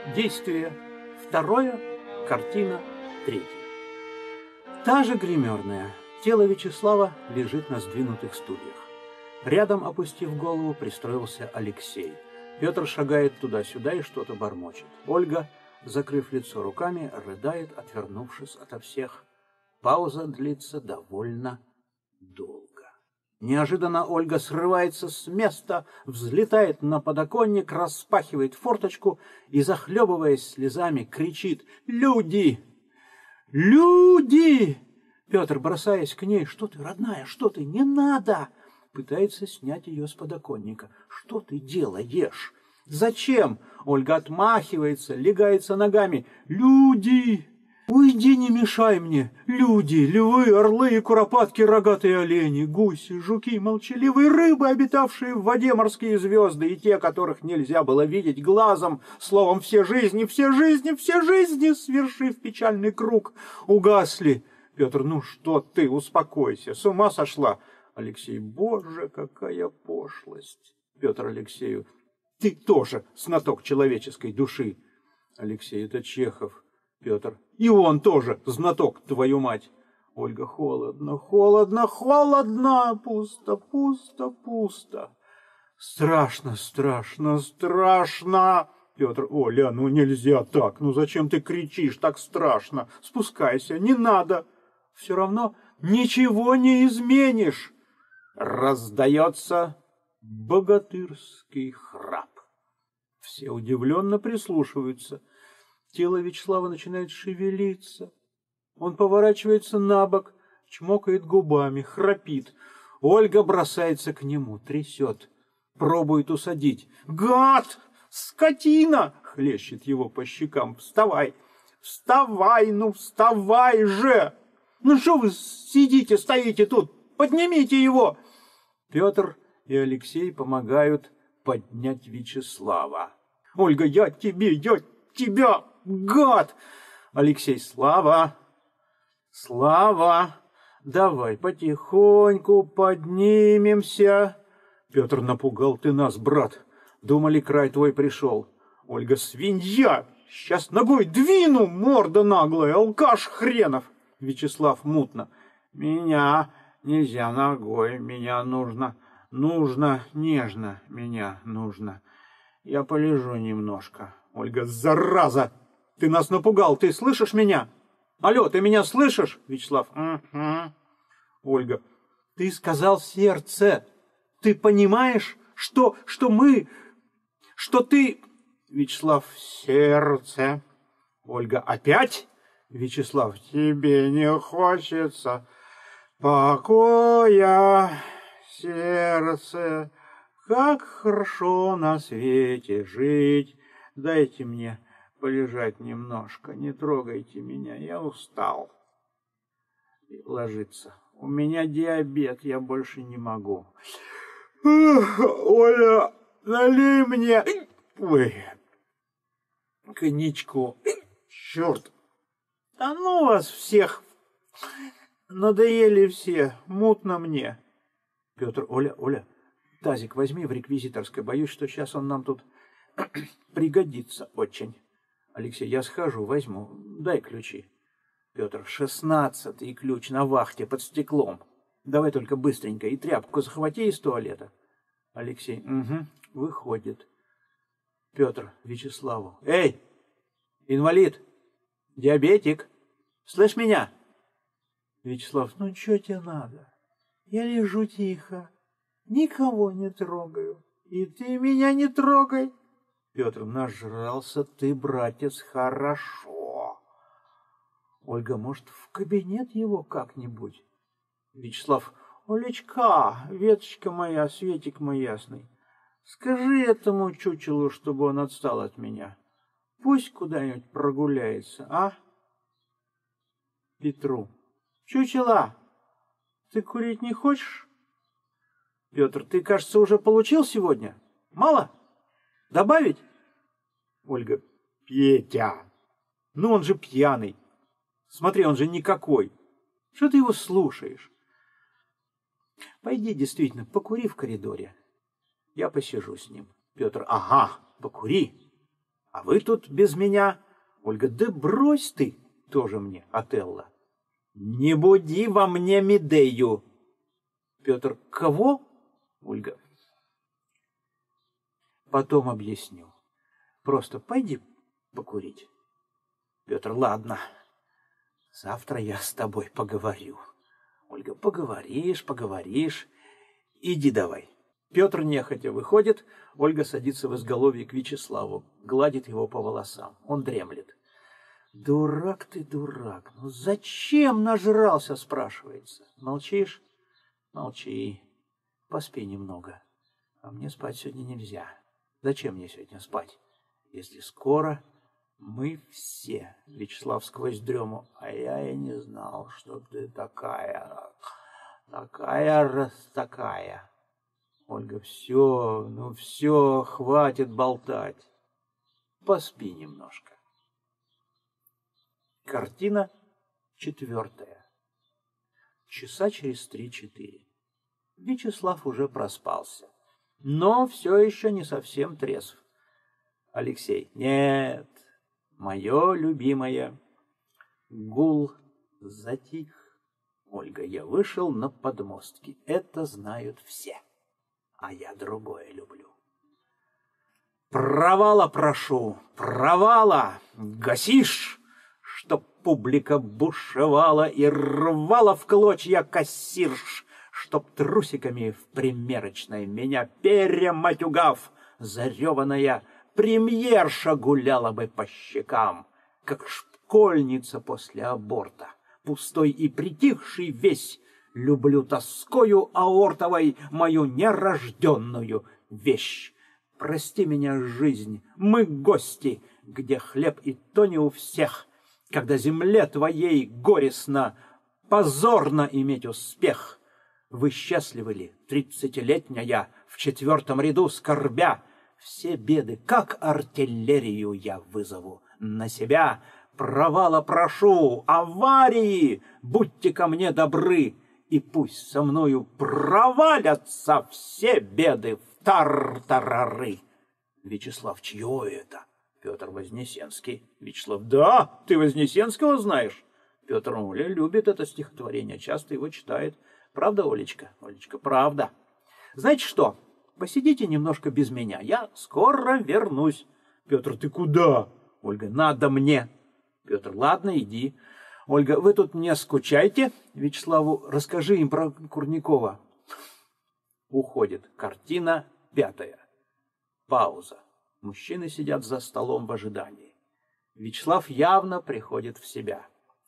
Действие второе, картина третья. Та же гримерная. Тело Вячеслава лежит на сдвинутых стульях. Рядом, опустив голову, пристроился Алексей. Петр шагает туда-сюда и что-то бормочет. Ольга, закрыв лицо руками, рыдает, отвернувшись ото всех. Пауза длится довольно долго. Неожиданно Ольга срывается с места, взлетает на подоконник, распахивает форточку и, захлебываясь слезами, кричит: «Люди! Люди!» Петр, бросаясь к ней: «Что ты, родная, что ты? Не надо!» Пытается снять ее с подоконника. «Что ты делаешь? Зачем?» Ольга отмахивается, легается ногами. «Люди! Уйди, не мешай мне! Люди, львы, орлы и куропатки, рогатые олени, гуси, жуки, молчаливые рыбы, обитавшие в воде, морские звезды, и те, которых нельзя было видеть глазом, словом, все жизни, все жизни, все жизни, свершив печальный круг, угасли!» Петр: «Ну что ты, успокойся, с ума сошла!» Алексей: «Боже, какая пошлость!» Петр Алексею: «Ты тоже знаток человеческой души!» Алексей: «Это Чехов». Петр: «И он тоже знаток, твою мать!» Ольга: «Холодно, холодно, холодно, пусто, пусто, пусто. Страшно, страшно, страшно!» Петр: «Оля, ну нельзя так, ну зачем ты кричишь, так страшно? Спускайся, не надо. Все равно ничего не изменишь». Раздается богатырский храп. Все удивленно прислушиваются. Тело Вячеслава начинает шевелиться. Он поворачивается на бок, чмокает губами, храпит. Ольга бросается к нему, трясет, пробует усадить. «Гад! Скотина!» — хлещет его по щекам. «Вставай! Вставай! Ну, вставай же! Ну что вы сидите, стоите тут? Поднимите его!» Петр и Алексей помогают поднять Вячеслава. Ольга: я тебя, гад!» Алексей: «Слава, Слава, давай потихоньку поднимемся». Петр: «Напугал ты нас, брат. Думали, край твой пришел». Ольга: «Свинья! Сейчас ногой двину, морда наглая, алкаш хренов». Вячеслав мутно: «Меня нельзя ногой, меня нужно нежно, меня нужно. Я полежу немножко». Ольга: «Зараза! Ты нас напугал, ты слышишь меня? Алло, ты меня слышишь?» Вячеслав: «Угу». Ольга: «Ты сказал сердце. Ты понимаешь, что ты...» Вячеслав: «Сердце». Ольга: «Опять?» Вячеслав: «Тебе не хочется покоя, сердце? Как хорошо на свете жить. Дайте мне полежать немножко, не трогайте меня, я устал». И ложится. «У меня диабет, я больше не могу». «Оля, налей мне, ой, коньячку. Черт, да ну вас всех, надоели все, мутно мне». Петр: «Оля, тазик возьми в реквизиторской, боюсь, что сейчас он нам тут пригодится очень». Алексей: «Я схожу, возьму, дай ключи». Петр: 16-й ключ на вахте под стеклом. Давай только быстренько и тряпку захвати из туалета». Алексей: «Угу, выходит». Петр Вячеславу: «Эй, инвалид, диабетик, слышь меня?» Вячеслав: «Ну что тебе надо? Я лежу тихо, никого не трогаю, и ты меня не трогай». Петр: «Нажрался ты, братец, хорошо. Ольга, может, в кабинет его как-нибудь?» Вячеслав: «Олечка, веточка моя, светик мой ясный, скажи этому чучелу, чтобы он отстал от меня. Пусть куда-нибудь прогуляется, а?» Петру: «Чучела, ты курить не хочешь?» Петр: «Ты, кажется, уже получил сегодня? Мало? Добавить?» Ольга: «Петя, ну он же пьяный. Смотри, он же никакой. Что ты его слушаешь? Пойди, действительно, покури в коридоре. Я посижу с ним». Петр: «Ага, покури. А вы тут без меня? Ольга, да брось ты, тоже мне, Отелло. Не буди во мне Медею. Петр, кого? Ольга, потом объясню. Просто пойди покурить. Петр, ладно, завтра я с тобой поговорю. Ольга, поговоришь. Иди давай. Петр нехотя выходит, Ольга садится в изголовье к Вячеславу, гладит его по волосам. Он дремлет. Дурак ты, дурак. Ну зачем нажрался, спрашивается. Молчишь? Молчи. Поспи немного. А мне спать сегодня нельзя. Зачем мне сегодня спать? Если скоро мы все. Вячеслав сквозь дрему. А я и не знал, что ты такая. Такая. Ольга, все, хватит болтать. Поспи немножко. Картина 4. Часа через 3-4. Вячеслав уже проспался, но все еще не совсем трезв. Алексей, нет, мое любимое. Гул затих. Ольга, я вышел на подмостки. Это знают все. А я другое люблю. Провала прошу, провала, гасишь, чтоб публика бушевала и рвала в клочья кассирш, чтоб трусиками в примерочной меня перематюгав, зареванная премьерша гуляла бы по щекам, как школьница после аборта, пустой и притихший весь. Люблю тоскою аортовой мою нерожденную вещь. Прости меня, жизнь, мы гости, где хлеб и то не у всех, когда земле твоей горестно, позорно иметь успех. Вы счастливы ли, 30-летняя, в 4-м ряду скорбя? Все беды, как артиллерию, я вызову на себя. Провала прошу, аварии, будьте ко мне добры. И пусть со мною провалятся все беды в тартарары. Вячеслав, чье это? Петр, Вознесенский. Вячеслав, да, ты Вознесенского знаешь? Петр, Оля любит это стихотворение, часто его читает. Правда, Олечка? Олечка, правда. Знаете что, посидите немножко без меня, я скоро вернусь. Петр, ты куда? Ольга, надо мне. Петр, ладно, иди. Ольга, вы тут не скучайте. Вячеславу, расскажи им про Курникова. Уходит. Картина 5. Пауза. Мужчины сидят за столом в ожидании. Вячеслав явно приходит в себя.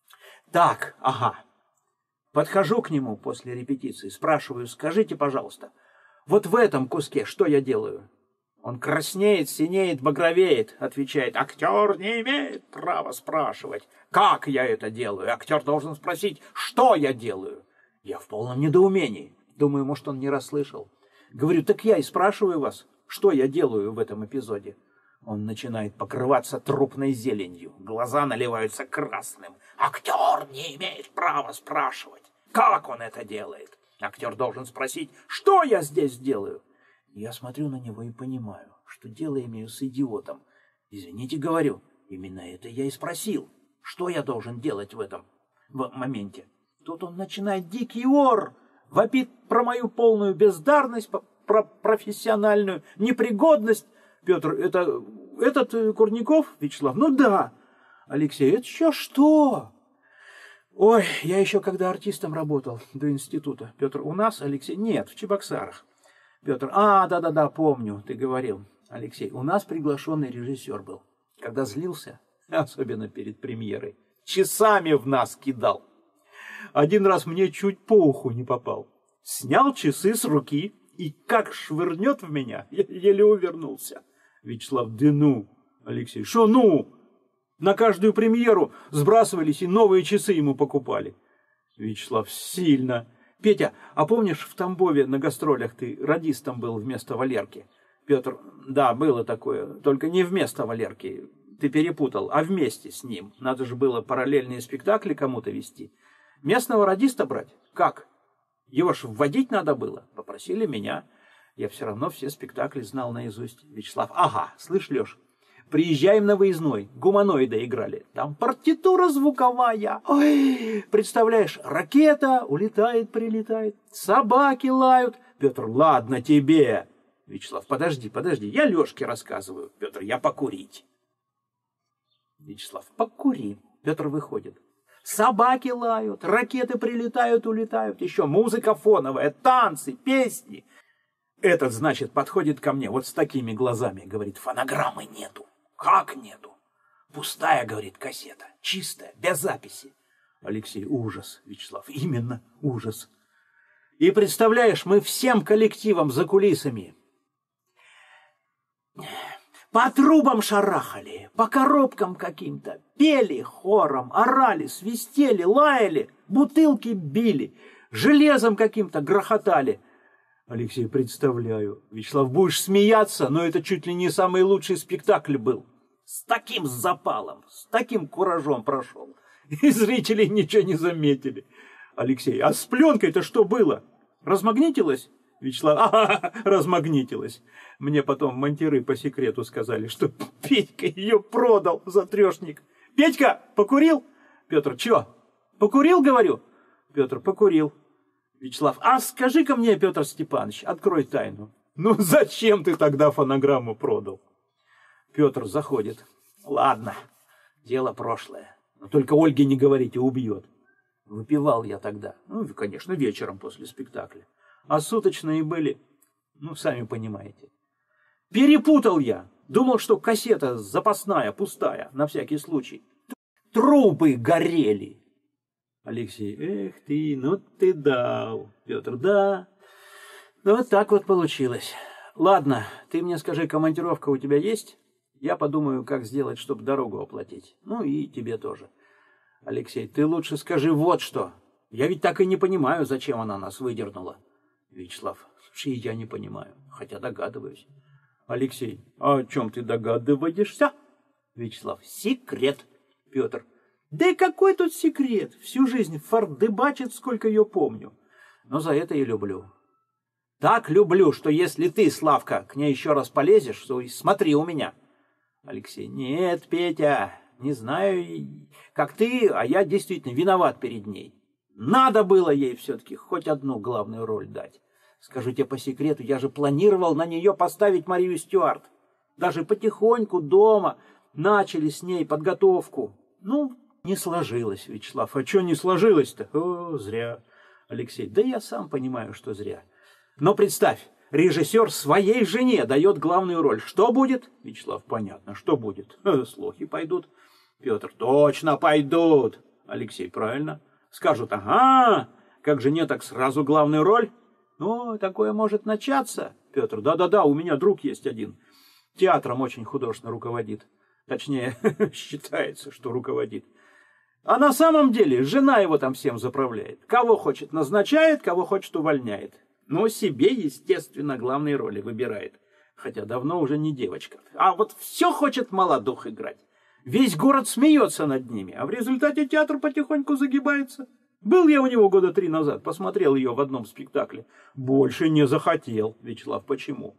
Так, ага. Подхожу к нему после репетиции, спрашиваю, скажите, пожалуйста, вот в этом куске что я делаю? Он краснеет, синеет, багровеет, отвечает, актер не имеет права спрашивать, как я это делаю. Актер должен спросить, что я делаю. Я в полном недоумении. Думаю, может, он не расслышал. Говорю, так я и спрашиваю вас, что я делаю в этом эпизоде. Он начинает покрываться трупной зеленью, глаза наливаются красным. Актер не имеет права спрашивать, как он это делает. Актер должен спросить, что я здесь делаю. Я смотрю на него и понимаю, что дело имею с идиотом. Извините, говорю, именно это я и спросил. Что я должен делать в этом моменте? Тут он начинает дикий ор, вопит про мою полную бездарность, про профессиональную непригодность. Петр, это этот Курников? Вячеслав, ну да. Алексей, это еще что? Ой, я еще когда артистом работал до института. Петр, у нас? Алексей, нет, в Чебоксарах. Петр, да, помню, ты говорил. Алексей, у нас приглашенный режиссер был. Когда злился, особенно перед премьерой, часами в нас кидал. Один раз мне чуть по уху не попал. Снял часы с руки и как швырнет в меня, я еле увернулся. Вячеслав, да ну. Алексей, что ну? На каждую премьеру сбрасывались и новые часы ему покупали. Вячеслав, сильно. Петя, а помнишь, в Тамбове на гастролях ты радистом был вместо Валерки? Петр, да, было такое, только не вместо Валерки, ты перепутал, а вместе с ним. Надо же было параллельные спектакли кому-то вести. Местного радиста брать? Как? Его ж вводить надо было. Попросили меня. Я все равно все спектакли знал наизусть. Вячеслав, ага, слышь, Леш, Приезжаем на выездной, гуманоида играли. Там партитура звуковая. Ой, представляешь, ракета улетает, прилетает, собаки лают. Петр, ладно тебе. Вячеслав, подожди, я Лешке рассказываю. Петр, я покурить. Вячеслав, покури. Петр выходит. Собаки лают, ракеты прилетают, улетают. Еще музыка фоновая, танцы, песни. Этот, значит, подходит ко мне вот с такими глазами. Говорит, фонограммы нету. Как нету? Пустая, говорит, кассета. Чистая, без записи. Алексей, ужас. Вячеслав, именно ужас. И представляешь, мы всем коллективом за кулисами по трубам шарахали, по коробкам каким-то, пели хором, орали, свистели, лаяли, бутылки били, железом каким-то грохотали. Алексей, представляю. Вячеслав, будешь смеяться, но это чуть ли не самый лучший спектакль был. С таким запалом, с таким куражом прошел. И зрители ничего не заметили. Алексей, а с пленкой-то что было? Размагнитилась? Вячеслав, размагнитилась. Мне потом монтиры по секрету сказали, что Петька ее продал за трешник. Петька, покурил? Петр, чё? Покурил, говорю? Петр, покурил. Вячеслав, а скажи-ка мне, Петр Степанович, открой тайну. Ну зачем ты тогда фонограмму продал? Петр заходит. Ладно, дело прошлое. Но только Ольге не говорите, убьет. Выпивал я тогда. Ну, конечно, вечером после спектакля. А суточные были, ну, сами понимаете. Перепутал я. Думал, что кассета запасная, пустая, на всякий случай. Трубы горели. Алексей, эх ты, ну ты дал. Петр, да. Ну, вот так вот получилось. Ладно, ты мне скажи, командировка у тебя есть? Я подумаю, как сделать, чтобы дорогу оплатить. Ну и тебе тоже. Алексей, ты лучше скажи вот что. Я ведь так и не понимаю, зачем она нас выдернула. Вячеслав, слушай, я не понимаю, хотя догадываюсь. Алексей, а о чем ты догадываешься? Вячеслав, секрет. Петр, да и какой тут секрет? Всю жизнь фардыбачит, сколько ее помню. Но за это и люблю. Так люблю, что если ты, Славка, к ней еще раз полезешь, то смотри у меня. Алексей, нет, Петя, не знаю, как ты, а я действительно виноват перед ней. Надо было ей все-таки хоть одну главную роль дать. Скажу тебе по секрету, я же планировал на нее поставить Марию Стюарт. Даже потихоньку дома начали с ней подготовку. Ну, не сложилось, Вячеслав. А что не сложилось-то? О, зря. Алексей, да я сам понимаю, что зря. Но представь, режиссер своей жене дает главную роль. Что будет? Вячеслав, понятно, что будет? Слухи пойдут. Петр, точно пойдут. Алексей, правильно. Скажут, ага, как жене, так сразу главную роль. Ну, такое может начаться. Петр, да-да-да, у меня друг есть один. Театром очень художественно руководит. Точнее, считается, что руководит. А на самом деле жена его там всем заправляет. Кого хочет назначает, кого хочет увольняет. Но себе, естественно, главные роли выбирает. Хотя давно уже не девочка. А вот все хочет молодух играть. Весь город смеется над ними, а в результате театр потихоньку загибается. Был я у него года 3 назад, посмотрел ее в одном спектакле. Больше не захотел. Вячеслав, почему?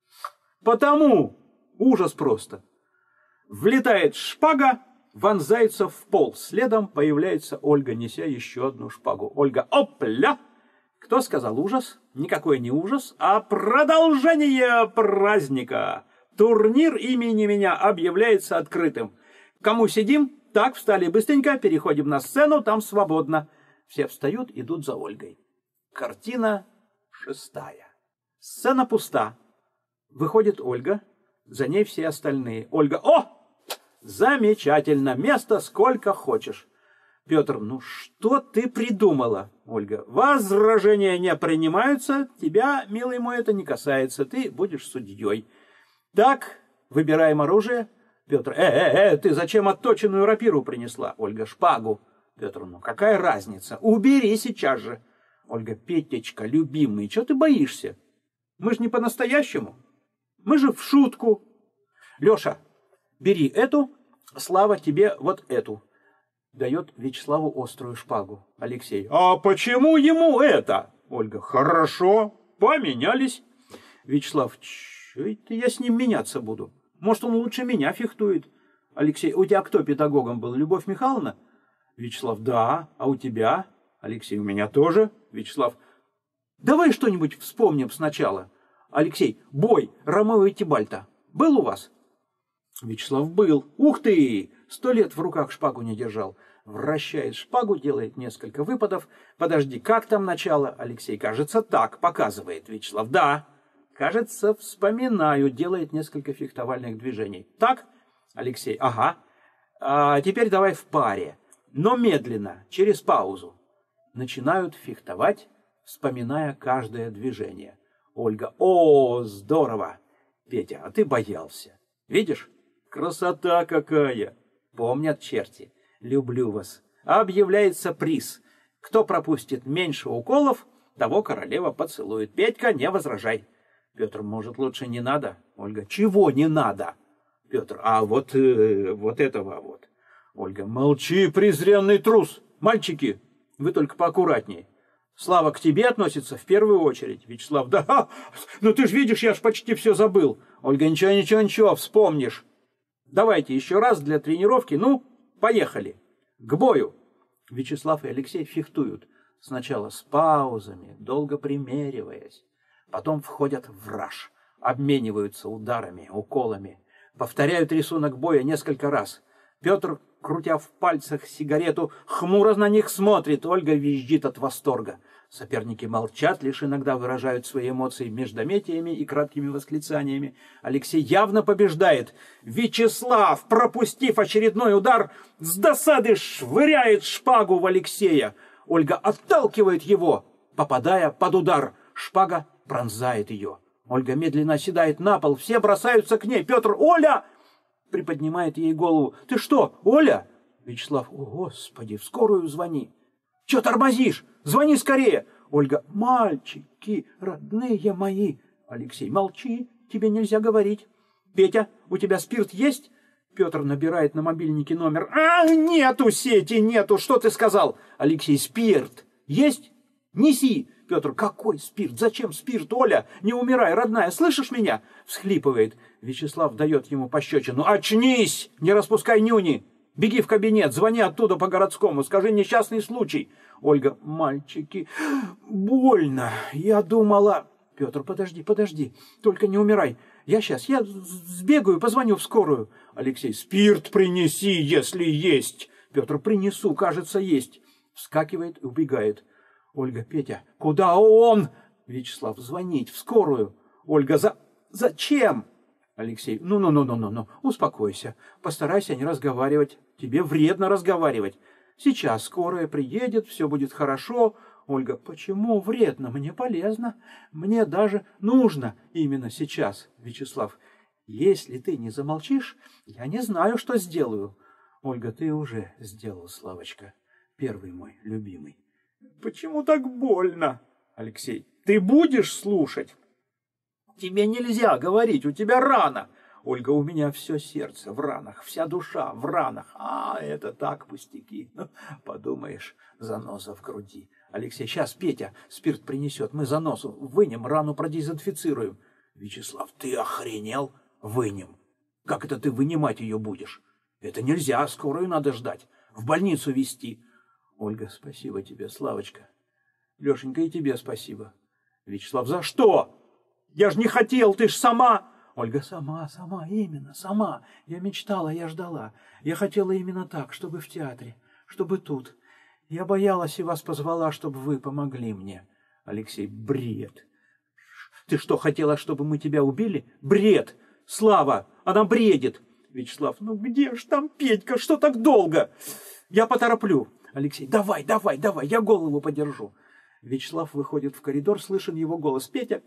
Потому. Ужас просто. Влетает шпага, вонзается в пол. Следом появляется Ольга, неся еще одну шпагу. Ольга, опля! Кто сказал ужас? Никакой не ужас, а продолжение праздника. Турнир имени меня объявляется открытым. Кому сидим? Так, встали быстренько, переходим на сцену, там свободно. Все встают, идут за Ольгой. Картина 6. Сцена пуста. Выходит Ольга, за ней все остальные. Ольга, о! Замечательно, места сколько хочешь. Петр, ну что ты придумала? Ольга, возражения не принимаются, тебя, милый мой, это не касается, ты будешь судьей. Так, выбираем оружие. Петр, ты зачем отточенную рапиру принесла? Ольга, шпагу. Петр, ну какая разница? Убери сейчас же. Ольга, Петечка, любимый, чего ты боишься? Мы же не по-настоящему. Мы же в шутку. Леша, бери эту, Слава, тебе вот эту. Дает Вячеславу острую шпагу. Алексей, а почему ему это? Ольга, хорошо, поменялись. Вячеслав, что это я с ним меняться буду? Может, он лучше меня фехтует. Алексей, у тебя кто педагогом был? Любовь Михайловна? Вячеслав, да. А у тебя? Алексей, у меня тоже. Вячеслав, давай что-нибудь вспомним сначала. Алексей, бой Ромео и Тибальта был у вас? Вячеслав, был. Ух ты! 100 лет в руках шпагу не держал. Вращает шпагу, делает несколько выпадов. Подожди, как там начало? Алексей, кажется, так, показывает. Вячеслав, да. Кажется, вспоминаю, делает несколько фехтовальных движений. Так? Алексей, ага. А теперь давай в паре, но медленно, через паузу. Начинают фехтовать, вспоминая каждое движение. Ольга, о, здорово. Петя, а ты боялся. Видишь? Красота какая! Помнят черти. Люблю вас. Объявляется приз. Кто пропустит меньше уколов, того королева поцелует. Петька, не возражай. Петр, может, лучше не надо? Ольга, чего не надо? Петр, а вот этого вот. Ольга, молчи, презренный трус. Мальчики, вы только поаккуратней. Слава к тебе относится в первую очередь. Вячеслав, да, ну ты ж видишь, я ж почти все забыл. Ольга, ничего, вспомнишь. Давайте еще раз для тренировки. Ну, поехали. К бою. Вячеслав и Алексей фехтуют. Сначала с паузами, долго примериваясь. Потом входят в раж. Обмениваются ударами, уколами. Повторяют рисунок боя несколько раз. Петр, крутя в пальцах сигарету, хмуро на них смотрит. Ольга визжит от восторга. Соперники молчат, лишь иногда выражают свои эмоции междометиями и краткими восклицаниями. Алексей явно побеждает. Вячеслав, пропустив очередной удар, с досады швыряет шпагу в Алексея. Ольга отталкивает его, попадая под удар. Шпага пронзает ее. Ольга медленно оседает на пол. Все бросаются к ней. Петр, Оля! Приподнимает ей голову. Ты что, Оля? Вячеслав, о, Господи, в скорую звони. Че тормозишь? Звони скорее. Ольга, мальчики, родные мои. Алексей, молчи, тебе нельзя говорить. Петя, у тебя спирт есть? Петр набирает на мобильнике номер. Нету сети, нету. Что ты сказал? Алексей, спирт есть? Неси. Петр, какой спирт? Зачем спирт, Оля? Не умирай, родная, слышишь меня? Всхлипывает. Вячеслав дает ему пощечину. Очнись, не распускай нюни. Беги в кабинет, звони оттуда по городскому, скажи несчастный случай. Ольга, мальчики, больно. Я думала... Петр, подожди, только не умирай. Я сбегаю, позвоню в скорую. Алексей, спирт принеси, если есть. Петр, принесу, кажется, есть. Вскакивает и убегает. Ольга, Петя, куда он? Вячеслав, звонить в скорую. Ольга, зачем? Алексей, ну, успокойся. Постарайся не разговаривать. Тебе вредно разговаривать. Сейчас скорая приедет, все будет хорошо. Ольга, почему вредно? Мне полезно. Мне даже нужно именно сейчас. Вячеслав, если ты не замолчишь, я не знаю, что сделаю. Ольга, ты уже сделал, Славочка. Первый мой любимый. Почему так больно? Алексей, ты будешь слушать? Тебе нельзя говорить, у тебя рана. Ольга, у меня все сердце в ранах, вся душа в ранах. Это так, пустяки. Подумаешь, заноза в груди. Алексей, сейчас Петя спирт принесет, мы занозу вынем, рану продезинфицируем. Вячеслав, ты охренел? Вынем. Как это ты вынимать ее будешь? Это нельзя, скорую надо ждать, в больницу везти. Ольга, спасибо тебе, Славочка. Лешенька, и тебе спасибо. Вячеслав, за что? Я ж не хотел, ты ж сама... Ольга, сама, именно, сама. Я мечтала, я ждала. Я хотела именно так, чтобы в театре, чтобы тут. Я боялась и вас позвала, чтобы вы помогли мне. Алексей, бред. Ты что, хотела, чтобы мы тебя убили? Бред. Слава, она бредит. Вячеслав, ну где ж там Петька, что так долго? Я потороплю. Алексей, давай, я голову подержу. Вячеслав выходит в коридор, слышен его голос. Петя,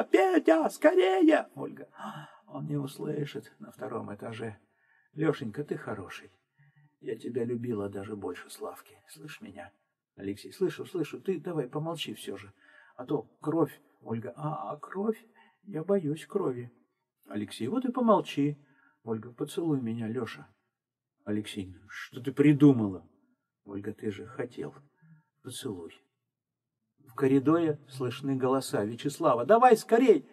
скорее! Ольга, он не услышит на втором этаже. Лешенька, ты хороший. Я тебя любила даже больше Славки. Слышь меня? Алексей, слышу. Ты давай помолчи все же. А то кровь. Ольга, кровь? Я боюсь крови. Алексей, вот и помолчи. Ольга, поцелуй меня, Леша. Алексей, что ты придумала? Ольга, ты же хотел. Поцелуй. В коридоре слышны голоса Вячеслава. Давай скорей!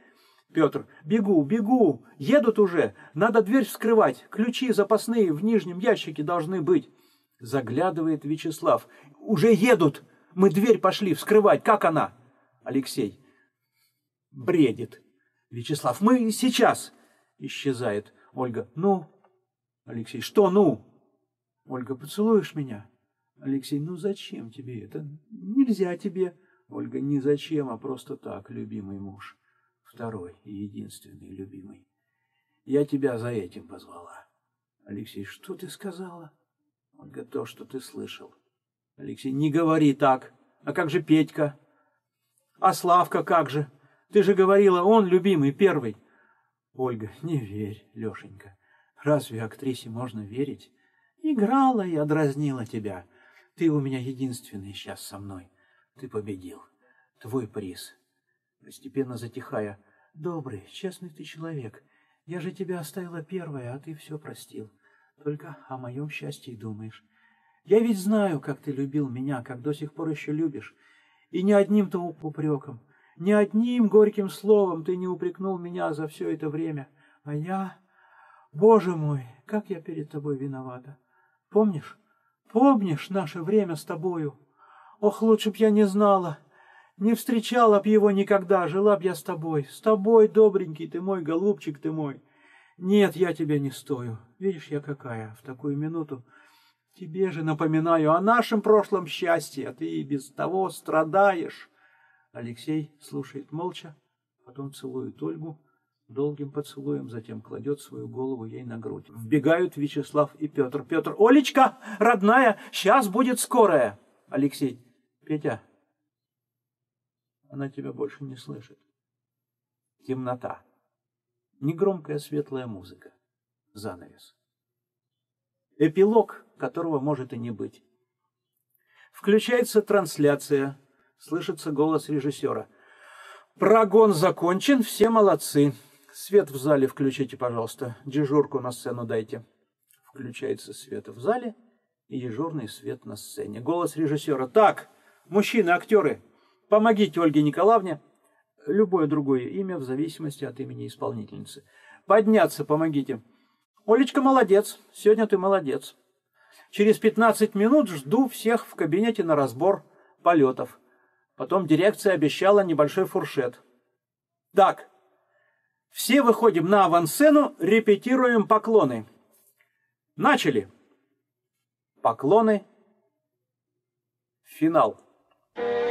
Петр: бегу, бегу, едут уже, надо дверь вскрывать, ключи запасные в нижнем ящике должны быть. Заглядывает Вячеслав: уже едут, мы дверь пошли вскрывать, как она? Алексей: бредит. Вячеслав: мы сейчас. Исчезает. Ольга: ну? Алексей: что ну? Ольга: поцелуешь меня? Алексей: ну зачем тебе это? Нельзя тебе. Ольга: не зачем, а просто так, любимый муж. Второй и единственный любимый. Я тебя за этим позвала. Алексей: что ты сказала? Ольга: то, что ты слышал. Алексей: не говори так. А как же Петька? А Славка как же? Ты же говорила, он любимый, первый. Ольга: не верь, Лешенька. Разве актрисе можно верить? Играла я, дразнила тебя. Ты у меня единственный сейчас со мной. Ты победил. Твой приз. Постепенно затихая: добрый, честный ты человек. Я же тебя оставила первая, а ты все простил. Только о моем счастье думаешь. Я ведь знаю, как ты любил меня, как до сих пор еще любишь. И ни одним-то упреком, ни одним горьким словом ты не упрекнул меня за все это время. А я... Боже мой, как я перед тобой виновата. Помнишь? Помнишь наше время с тобою? Ох, лучше б я не знала, не встречала б его никогда, жила б я с тобой, добренький ты мой, голубчик ты мой. Нет, я тебя не стою. Видишь, я какая в такую минуту. Тебе же напоминаю о нашем прошлом счастье, а ты и без того страдаешь. Алексей слушает молча, потом целует Ольгу долгим поцелуем, затем кладет свою голову ей на грудь. Вбегают Вячеслав и Петр. Петр: Олечка, родная, сейчас будет скорая. Алексей: Петя, она тебя больше не слышит. Темнота. Негромкая светлая музыка. Занавес. Эпилог, которого может и не быть. Включается трансляция. Слышится голос режиссера. Прогон закончен, все молодцы. Свет в зале включите, пожалуйста. Дежурку на сцену дайте. Включается свет в зале и дежурный свет на сцене. Голос режиссера. Так, мужчины, актеры, помогите Ольге Николаевне. Любое другое имя в зависимости от имени исполнительницы. Подняться помогите. Олечка молодец, сегодня ты молодец. Через 15 минут жду всех в кабинете на разбор полетов. Потом дирекция обещала небольшой фуршет. Так, все выходим на авансцену, репетируем поклоны. Начали. Поклоны. Финал.